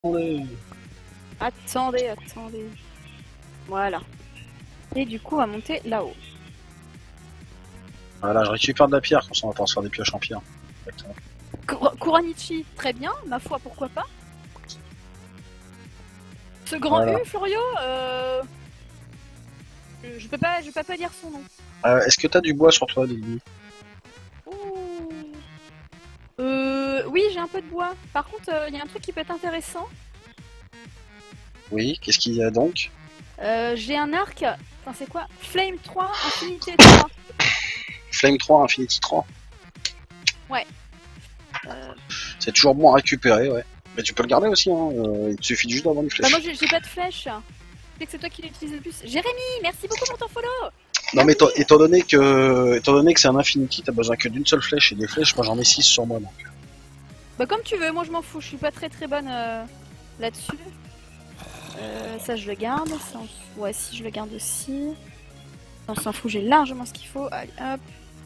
Attendez. Attendez, attendez. Voilà. Et du coup, on va monter là-haut. Voilà, je récupère de la pierre, comme ça on va pouvoir se faire des pioches en pierre. Exactement. Kuranichi, très bien, ma foi, pourquoi pas. Ce grand Voilà. U, Florio, je peux pas dire son nom. Est-ce que t'as du bois sur toi, Lily? Ouh. Oui, j'ai un peu de bois. Par contre, il y a un truc qui peut être intéressant. Oui, qu'est-ce qu'il y a donc? J'ai un arc. Enfin, c'est quoi? Flame 3, Infinité 3. Flame 3, Infinity 3. Ouais. C'est toujours bon à récupérer, ouais. Mais tu peux le garder aussi, hein. Il te suffit juste d'avoir une flèche. Bah, moi, j'ai pas de flèche. C'est que c'est toi qui l'utilises le plus. Jérémy, merci beaucoup pour ton follow. Non mais étant donné que c'est un Infinity, t'as besoin que d'une seule flèche et des flèches, moi j'en ai 6 sur moi donc. Bah comme tu veux, moi je m'en fous, je suis pas très bonne là-dessus. Ça je le garde, ça, ouais si je le garde aussi. On s'en fout, j'ai largement ce qu'il faut. Allez hop.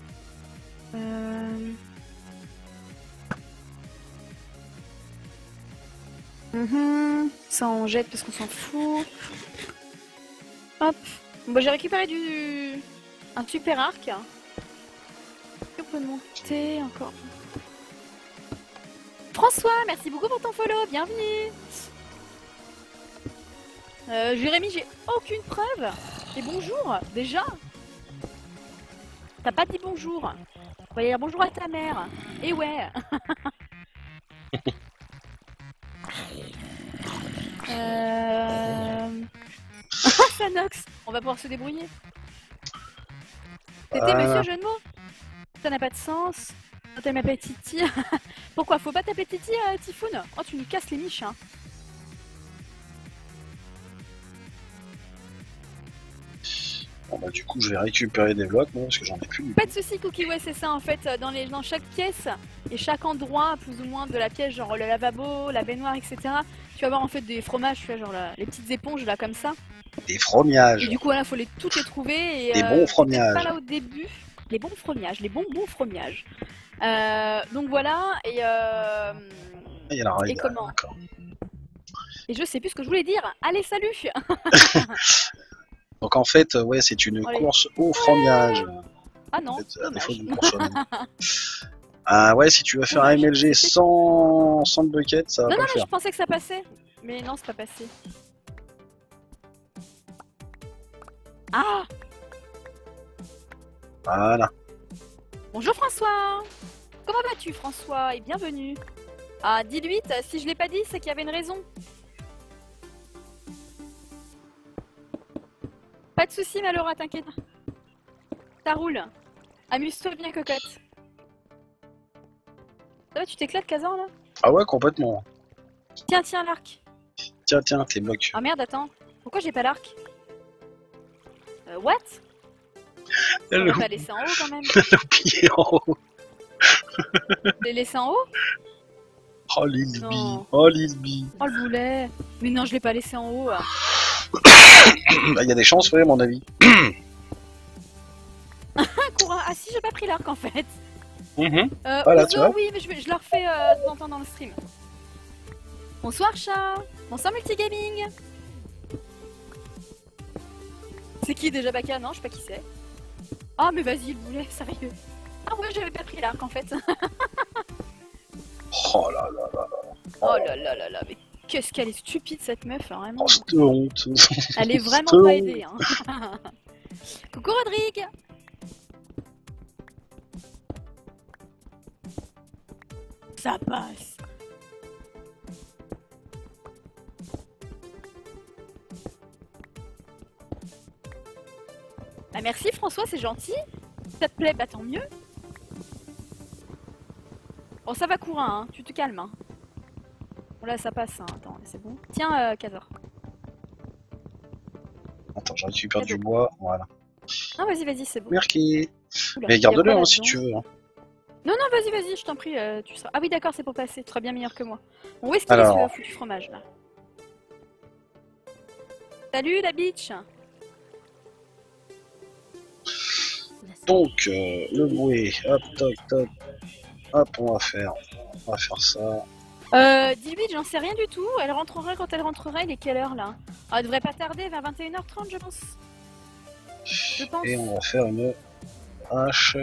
Ça on jette parce qu'on s'en fout. Hop. Bon, bah j'ai récupéré un super arc. On peut monter encore. François, merci beaucoup pour ton follow, bienvenue. Jérémy, j'ai aucune preuve. Et bonjour, déjà. T'as pas dit bonjour. On va dire bonjour à ta mère. Et ouais. Sanox, on va pouvoir se débrouiller. C'était monsieur jeu de mots. Ça n'a pas de sens. Elle m'appelle Titi. Pourquoi faut pas t'appeler Titi, Tifoun? Oh, tu nous casses les miches, hein. Bon bah du coup je vais récupérer des blocs moi parce que j'en ai plus. Pas de soucis, Cookie, ouais c'est ça en fait, dans chaque pièce et chaque endroit plus ou moins de la pièce, genre le lavabo, la baignoire, etc. Tu vas avoir en fait des fromages, tu vois, genre les petites éponges là comme ça. Des fromages. Et du coup voilà, faut toutes les trouver et des bons fromages. pas là au début, les bons fromages, les bons fromages. Donc voilà et il y a la raille, et comment d'accord. Et je sais plus ce que je voulais dire. Allez, salut. Donc en fait, ouais, c'est une course au fromage. Ah non, en fait, à défaut d'une course Ah ouais, si tu veux faire un MLG sans bucket, ça va pas le faire. Je pensais que ça passait. Mais non, c'est pas passé. Ah. Voilà. Bonjour François. Comment vas-tu François et bienvenue. Ah, dis-lui, si je l'ai pas dit, c'est qu'il y avait une raison. Pas de soucis, Malora, t'inquiète. Ça roule. Amuse-toi bien, cocotte. Ça va, tu t'éclates, Kazan, là? Ah ouais, complètement. Tiens, l'arc. Tiens, tes blocs. Ah merde, attends. Pourquoi j'ai pas l'arc? What? On l'a laissé en haut, quand même. Elle l'a oublié en haut. L'ai laissé en haut? Oh, Lilby. Oh, Lilby. Oh, le boulet. Mais non, je l'ai pas laissé en haut. Il y a des chances, ouais, à mon avis. Courant. Ah si, j'ai pas pris l'arc en fait. Voilà, tu vois. Oui, mais je le refais de temps en temps dans le stream. Bonsoir chat. Bonsoir multigaming. C'est qui déjà Baka? Non, je sais pas qui c'est. Ah mais vas-y le boulet, sérieux. Ah ouais, j'avais pas pris l'arc en fait. Oh là là là là. Oh là là là là, mais qu'est-ce qu'elle est stupide cette meuf, hein, vraiment. Oh, cette honte. Elle est vraiment pas aidée. Hein. Coucou Rodrigue. Ça passe. Bah merci François, c'est gentil. Si ça te plaît, bah tant mieux. Bon, ça va courir, hein. Tu te calmes. Hein. Bon là, ça passe. Hein. Attends, c'est bon. Tiens, Kazor. Attends, je récupère du bois, voilà. Non, vas-y, c'est bon. Merci. Mais garde-le hein, si tu veux. Hein. Non, vas-y, je t'en prie. Tu seras... Ah oui, d'accord, c'est pour passer. Tu seras bien meilleur que moi. Bon, où est-ce qu'il est ce foutu fromage là? Salut la bitch. Donc, le bouet, hop, toc, toc. Hop, on va faire ça. 18, j'en sais rien du tout. Elle rentrera quand elle rentrera. Il est quelle heure là? Elle devrait pas tarder, vers 21h30 je pense. Et on va faire une hache.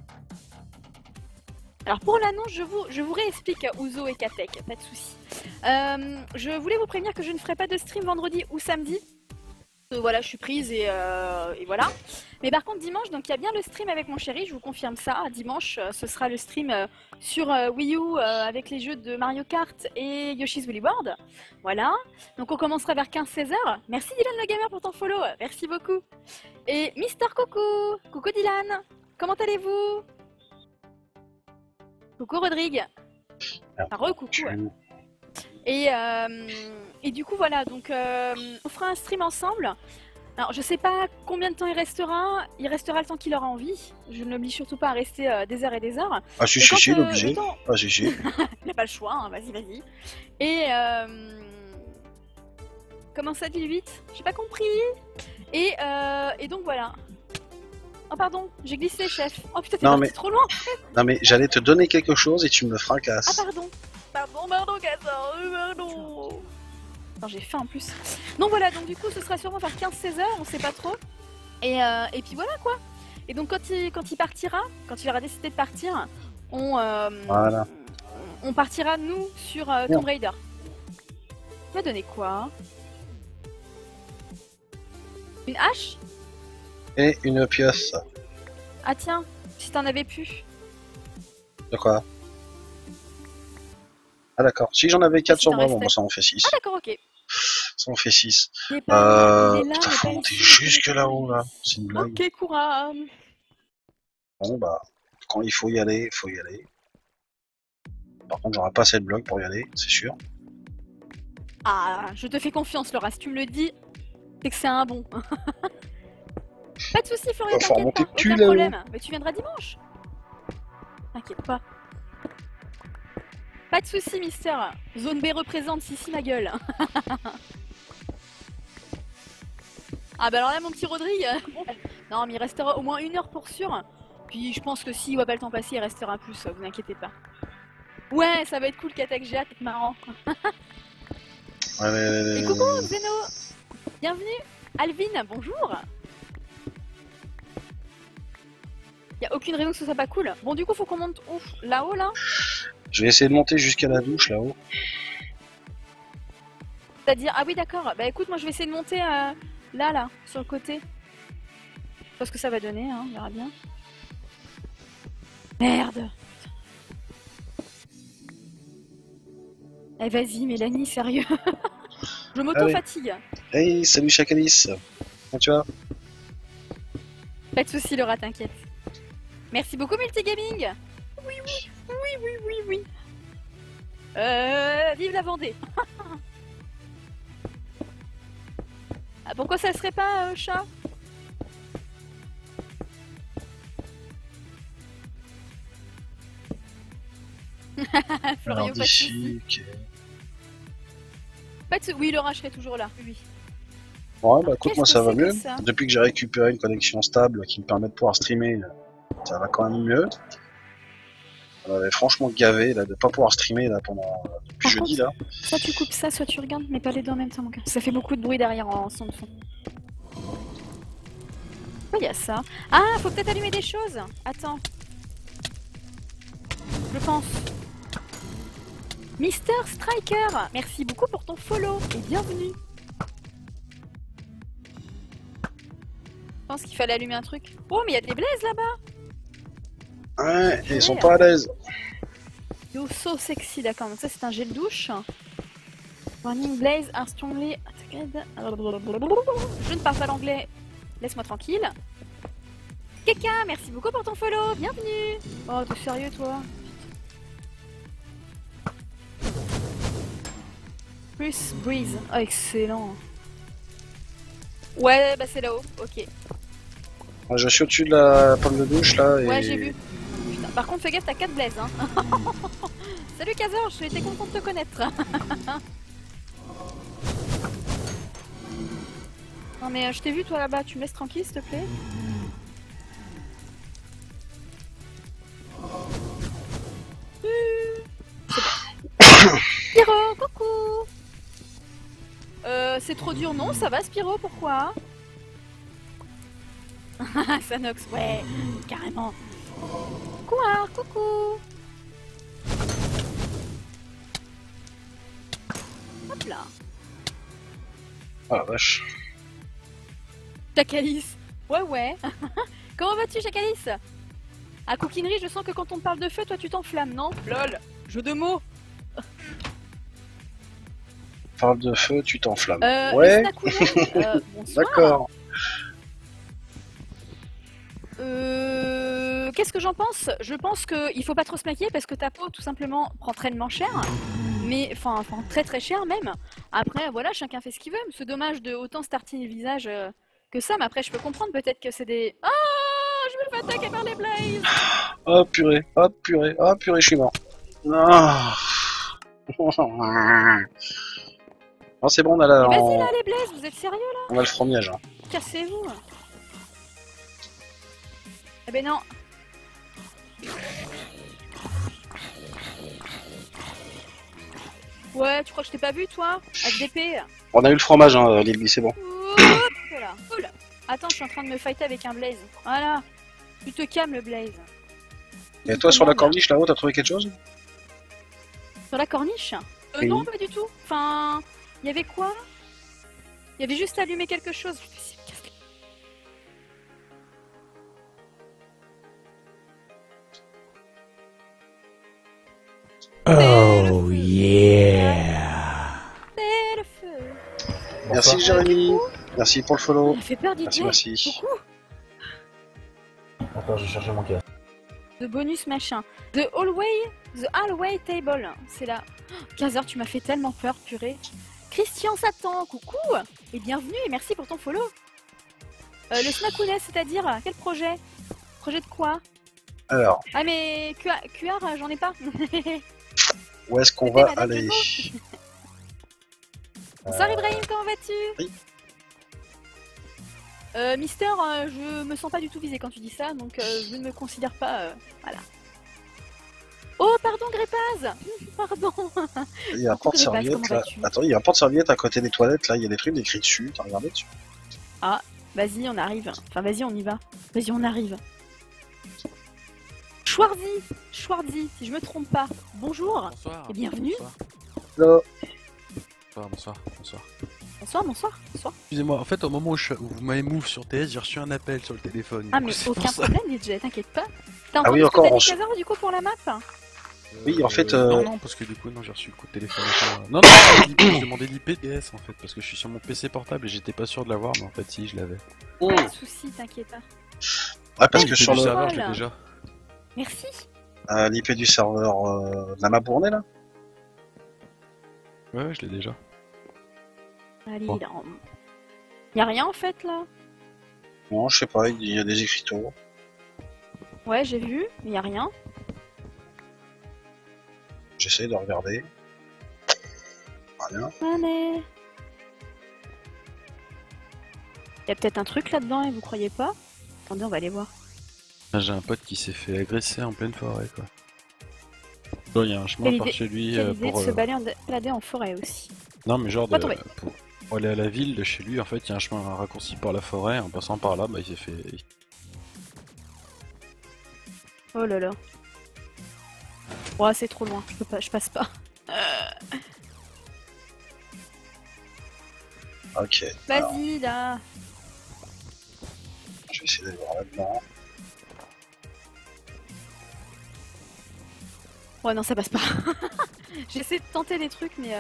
Alors pour l'annonce, je vous réexplique Ouzo et Katek, pas de soucis. Je voulais vous prévenir que je ne ferai pas de stream vendredi ou samedi. Voilà, je suis prise et voilà. Mais par contre dimanche, donc il y a bien le stream avec mon chéri, je vous confirme ça. Dimanche, ce sera le stream sur Wii U avec les jeux de Mario Kart et Yoshi's Woolly World. Voilà. Donc on commencera vers 15-16h. Merci Dylan le Gamer pour ton follow, merci beaucoup. Et Mister Coucou, coucou Dylan, comment allez-vous? Coucou Rodrigue. Enfin, re-coucou. Et du coup voilà, donc on fera un stream ensemble. Alors je sais pas combien de temps il restera le temps qu'il aura envie. Je ne l'oblige surtout pas à rester des heures et des heures. Ah si, il est obligé. Ah si, si. Il n'a pas le choix, hein. Vas-y, vas-y. Et comment ça dit 8? J'ai pas compris. Et donc voilà. Oh pardon, j'ai glissé chef. Oh putain, t'es parti trop loin. Non mais j'allais te donner quelque chose et tu me fracasses. Ah pardon. Pardon, Gassor, pardon. Attends, j'ai faim en plus. Donc voilà, donc du coup ce sera sûrement vers 15-16h, on sait pas trop. Et puis voilà quoi. Et donc quand il partira, quand il aura décidé de partir, voilà. On partira nous sur Tomb Raider. Tu m'as donné quoi? Une hache? Et une pioche. Ah tiens, si t'en avais pu. De quoi? Ah d'accord, si j'en avais 4 sur moi, bon ça en fait 6. Ah d'accord, ok. Ça en fait 6. Putain, faut monter jusque là-haut là, c'est une blague. Ok, courage. Bon bah, quand il faut y aller, il faut y aller. Par contre j'aurai pas assez de blocs pour y aller, c'est sûr. Ah, je te fais confiance Laura, si tu me le dis, c'est que c'est un bon. Pas de soucis Florian, t'inquiète pas, aucun problème. Mais tu viendras dimanche. T'inquiète pas. Pas de soucis Mister. Zone B représente, si ma gueule. Ah bah alors là mon petit Rodrigue, non mais il restera au moins 1 heure pour sûr. Puis je pense que s'il voit pas le temps passer, il restera plus, vous inquiétez pas. Ouais, ça va être cool Katak, j'ai hâte, c'est marrant. Et coucou Zeno. Bienvenue. Alvin, bonjour. Y a aucune raison que ce soit pas cool. Bon du coup faut qu'on monte où? Là-haut là? Je vais essayer de monter jusqu'à la douche là-haut. C'est-à-dire, ah oui d'accord, bah écoute moi je vais essayer de monter là, sur le côté. Je sais pas ce que ça va donner, hein, on verra bien. Merde. Eh vas-y Mélanie, sérieux. Je m'auto-fatigue. Hey, salut Chakalis. Comment tu vas? Pas de soucis Laura, t'inquiète. Merci beaucoup Multigaming. Oui. Vive la Vendée. Ah, pourquoi ça serait pas chat? Florian, pas de soucis. Oui, Laura, je serai toujours là. Oui. Ouais, bah écoute, moi ça va mieux. Depuis que j'ai récupéré une connexion stable qui me permet de pouvoir streamer, ça va quand même mieux. On avait franchement gavé là, de pas pouvoir streamer là, depuis jeudi là. Soit tu coupes ça, soit tu regardes, mais pas les deux en même temps, mon gars. Ça fait beaucoup de bruit derrière en son de fond. Oh, il y a ça. Ah, faut peut-être allumer des choses. Attends. Je pense. Mister Striker, merci beaucoup pour ton follow et bienvenue. Je pense qu'il fallait allumer un truc. Oh, mais il y a des blazes là-bas. Ouais, ils sont pas à l'aise. Yo, so sexy, d'accord. Donc ça, c'est un gel douche. Warning blaze are strongly attacked. Je ne parle pas l'anglais. Laisse-moi tranquille. Keka, merci beaucoup pour ton follow. Bienvenue. Oh, t'es sérieux, toi? Plus breeze. Oh, excellent. Ouais, bah c'est là-haut. Ok. Ouais, je suis au-dessus de la pomme de douche là. Et... Ouais, j'ai vu. Putain, par contre, fais gaffe, t'as 4 blazes. Hein. Salut Kazor, je suis content de te connaître. Non mais je t'ai vu toi là-bas, tu me laisses tranquille s'il te plaît? c'est trop dur, non? Ça va, Spyro, pourquoi? Sanox, ouais, carrément. Couard, coucou. Hop là. Oh la vache. Chakalis. Ouais. Comment vas-tu, Chakalis? À Coquinerie, je sens que quand on te parle de feu, toi tu t'enflammes, non? Lol, jeu de mots. Parle de feu, tu t'enflammes. Ouais. Bonsoir. D'accord. Qu'est-ce que j'en pense? Je pense qu'il faut pas trop se maquiller parce que ta peau tout simplement prend tellement cher. Mais enfin très très cher même. Après voilà, chacun fait ce qu'il veut. C'est dommage de autant se tartiner le visage que ça. Mais après je peux comprendre peut-être que c'est des... Ah, je me fais attaquer par les blazes. Oh purée, oh purée, oh purée, je suis mort. Non. Non, c'est bon, on a la... Vas-y là les blazes, vous êtes sérieux là? On a le fromage. Hein. Cassez-vous. Eh ben non. Ouais, tu crois que je t'ai pas vu toi? HDP. On a eu le fromage, hein, Lily, c'est bon. Voilà. Oula. Attends, je suis en train de me fighter avec un blaze. Voilà. Tu te calmes le blaze. Et toi, sur la corniche là-haut, t'as trouvé quelque chose? Sur la corniche? Oui. Non, pas du tout. Enfin, il y avait quoi? Il y avait juste allumé quelque chose. Oh yeah! C'est le feu. Merci Jérémy. Merci pour le follow. Ça fait peur, DJ. Merci. Coucou. Attends, je cherchais mon casque. De bonus machin. The Hallway Table. C'est là. 15h, tu m'as fait tellement peur, purée. Christian Satan, coucou. Et bienvenue et merci pour ton follow. Le Snakounet, c'est-à-dire quel projet? Projet de quoi? Alors. Ah mais QR, j'en ai pas. Où est-ce qu'on va aller? Bonsoir Ibrahim, comment vas-tu? Oui. Mister, je me sens pas du tout visé quand tu dis ça, donc je ne me considère pas... voilà. Oh, pardon Grépaz. Pardon. Il y a un porte-serviette là. Attends, il y a un porte-serviette à côté des toilettes là, il y a des trucs écrits dessus, t'as regardé dessus? Ah, vas-y, on arrive. Enfin, vas-y, on y va. Vas-y, on arrive. Schwarzy, si je me trompe pas. Bonjour. Bonsoir. Et bienvenue. Hello. Bonsoir. Bonsoir. Excusez-moi, en fait, au moment où vous m'avez move sur TS, j'ai reçu un appel sur le téléphone. Ah, mais aucun problème, DJ, t'inquiète pas. T'as Ah oui, entendu encore ce que t'as dit, du coup, pour la map? Oui, en fait. Non, parce que du coup, non, j'ai reçu le coup de téléphone. Non, j'ai demandé l'IP DS en fait, parce que je suis sur mon PC portable et j'étais pas sûr de l'avoir, mais en fait, si, je l'avais. Pas de soucis, t'inquiète pas. Ah, parce que sur le serveur, je l'ai déjà. Merci. L'IP du serveur de la map Bournay là? Ouais, je l'ai déjà. Allez, Bon. là. Y'a rien en fait là? Non, je sais pas, il y a des écriteaux. Ouais, j'ai vu, mais y'a rien. J'essaie de regarder. Rien. Allez. Y'a peut-être un truc là-dedans et vous croyez pas? Attendez, on va aller voir. J'ai un pote qui s'est fait agresser en pleine forêt, quoi. Bon, il y a un chemin par chez lui Quelle idée pour... de se balader en forêt aussi. Non, mais genre, Pas tomber. pour aller à la ville de chez lui, en fait, il y a un chemin raccourci par la forêt. En passant par là, bah, il s'est fait... Oh là là. Oh, c'est trop loin, je passe pas. Ok. Alors, Vas-y là. je vais essayer d'aller voir là-dedans. Ouais, non, ça passe pas. J'essaie de tenter des trucs, mais...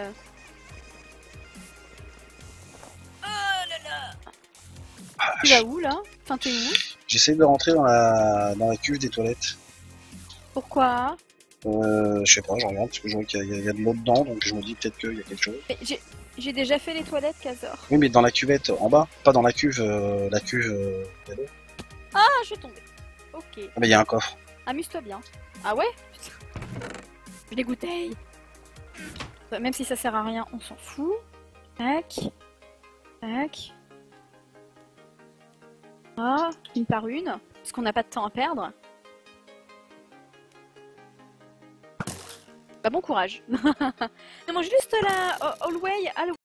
Oh là là. Ah, Tu vas où là? Enfin, t'es où? j'essaie de rentrer dans la cuve des toilettes. Pourquoi? Je sais pas, je regarde parce que je vois qu'il y a de l'eau dedans, donc je me dis peut-être qu'il y a quelque chose. Mais j'ai déjà fait les toilettes, Kazor. Oui, mais dans la cuvette en bas, pas dans la cuve. La cuve. De l'eau. Ah, je suis tombée. Ok. Ah, mais il y a un coffre. Amuse-toi bien. Ah ouais? Putain. Je les bouteilles. Même si ça sert à rien, on s'en fout. Tac. Tac. Ah, une par une. Parce qu'on n'a pas de temps à perdre. Bah bon courage. Non, juste la hallway